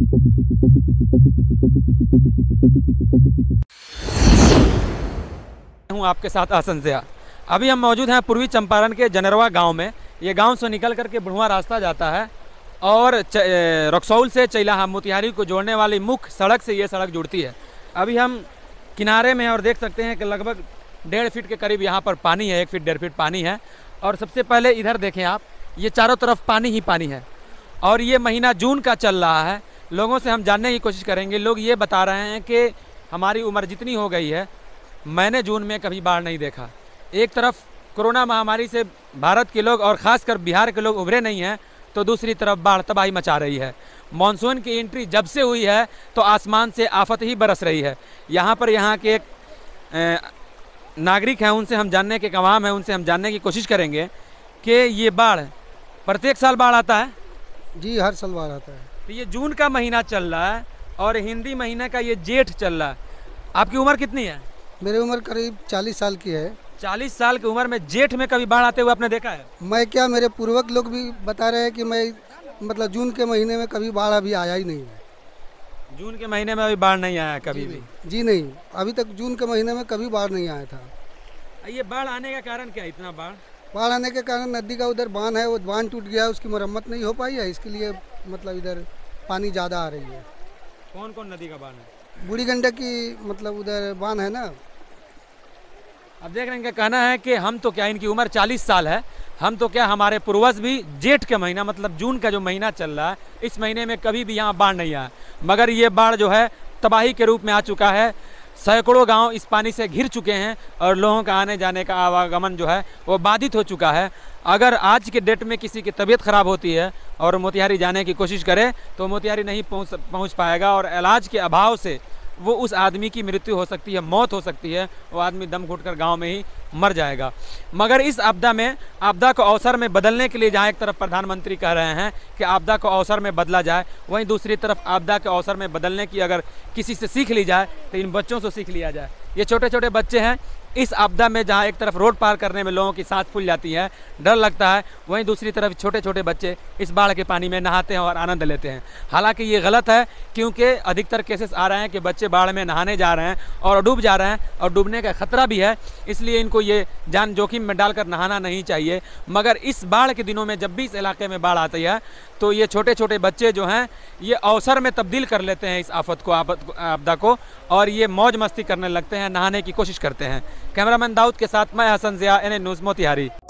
हूँ आपके साथ आसन ज़िया। अभी हम मौजूद हैं पूर्वी चंपारण के जनरवा गांव में। ये गांव से निकल करके बुढ़वा रास्ता जाता है और रक्सौल से चैलाहा मोतिहारी को जोड़ने वाली मुख्य सड़क से ये सड़क जुड़ती है। अभी हम किनारे में और देख सकते हैं कि लगभग 1.5 फीट के करीब यहाँ पर पानी है, 1 फीट 1.5 फीट पानी है। और सबसे पहले इधर देखें आप, ये चारों तरफ पानी ही पानी है और ये महीना जून का चल रहा है। लोगों से हम जानने की कोशिश करेंगे। लोग ये बता रहे हैं कि हमारी उम्र जितनी हो गई है, मैंने जून में कभी बाढ़ नहीं देखा। एक तरफ कोरोना महामारी से भारत के लोग और ख़ासकर बिहार के लोग उभरे नहीं हैं, तो दूसरी तरफ बाढ़ तबाही मचा रही है। मानसून की एंट्री जब से हुई है तो आसमान से आफत ही बरस रही है। यहाँ के एक नागरिक हैं, उनसे हम जानने के कवाम हैं, उनसे हम जानने की कोशिश करेंगे कि ये बाढ़ प्रत्येक साल बाढ़ आता है। जी, हर साल बाढ़ आता है। तो ये जून का महीना चल रहा है और हिंदी महीने का ये जेठ चल रहा है। आपकी उम्र कितनी है? मेरी उम्र करीब 40 साल की है। 40 साल की उम्र में जेठ में कभी बाढ़ आते हुए आपने देखा है? मैं क्या, मेरे पूर्वज लोग भी बता रहे हैं कि मैं मतलब जून के महीने में कभी बाढ़ अभी आया ही नहीं है। जून के महीने में अभी बाढ़ नहीं आया कभी भी? जी नहीं, अभी तक जून के महीने में कभी बाढ़ नहीं आया था। ये बाढ़ आने का कारण क्या है? इतना बाढ़ आने के कारण नदी का उधर बांध है, वो बांध टूट गया, उसकी मरम्मत नहीं हो पाई है, इसके लिए मतलब इधर पानी ज़्यादा आ रही है। कौन कौन नदी का बांध है? बूढ़ी गंडक की मतलब उधर बांध है ना। अब देख रहे हैं, इनका कहना है कि हम तो क्या, इनकी उम्र 40 साल है, हम तो क्या, हमारे पूर्वज भी जेठ के महीना मतलब जून का जो महीना चल रहा है, इस महीने में कभी भी यहाँ बाढ़ नहीं आया। मगर ये बाढ़ जो है तबाही के रूप में आ चुका है। सैकड़ों गांव इस पानी से घिर चुके हैं और लोगों का आने जाने का आवागमन जो है वो बाधित हो चुका है। अगर आज के डेट में किसी की तबीयत ख़राब होती है और मोतिहारी जाने की कोशिश करे तो मोतिहारी नहीं पहुँच पाएगा और इलाज के अभाव से वो उस आदमी की मृत्यु हो सकती है, मौत हो सकती है। वो आदमी दम घुटकर गांव में ही मर जाएगा। मगर इस आपदा को अवसर में बदलने के लिए जहाँ एक तरफ प्रधानमंत्री कह रहे हैं कि आपदा को अवसर में बदला जाए, वहीं दूसरी तरफ आपदा के अवसर में बदलने की अगर किसी से सीख ली जाए तो इन बच्चों से सीख लिया जाए। ये छोटे छोटे बच्चे हैं, इस आपदा में जहाँ एक तरफ रोड पार करने में लोगों की सांस फूल जाती है, डर लगता है, वहीं दूसरी तरफ छोटे छोटे बच्चे इस बाढ़ के पानी में नहाते हैं और आनंद लेते हैं। हालांकि ये गलत है, क्योंकि अधिकतर केसेस आ रहे हैं कि बच्चे बाढ़ में नहाने जा रहे हैं और डूब जा रहे हैं और डूबने का खतरा भी है। इसलिए इनको ये जान जोखिम में डालकर नहाना नहीं चाहिए। मगर इस बाढ़ के दिनों में जब भी इस इलाके में बाढ़ आती है तो ये छोटे छोटे बच्चे जो हैं ये अवसर में तब्दील कर लेते हैं इस आपदा को और ये मौज मस्ती करने लगते हैं, नहाने की कोशिश करते हैं। कैमरामैन दाऊद के साथ मैं हसन ज़िया, NN न्यूज़ मोतिहारी।